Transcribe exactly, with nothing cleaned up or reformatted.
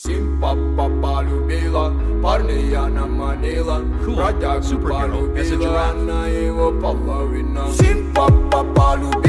Симпапа полюбила, парня она манила. Бродягу полюбила, она его половина. Симпапа полюбила.